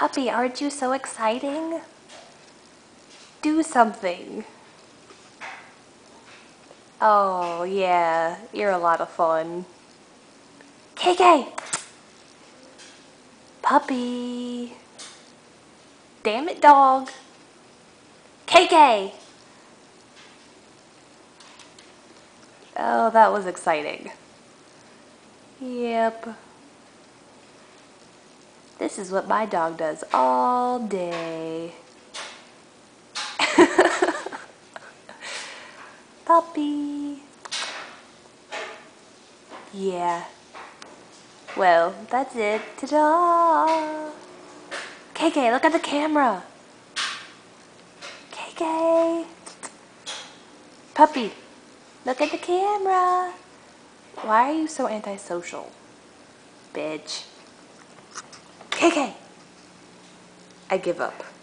Puppy, aren't you so exciting? Do something. Oh, yeah, you're a lot of fun. KK! Puppy. Damn it, dog. KK! Oh, that was exciting. Yep. This is what my dog does all day. Puppy. Yeah. Well, that's it. Ta-da! KK, look at the camera. KK. Puppy, look at the camera. Why are you so antisocial? Bitch. KK. I give up.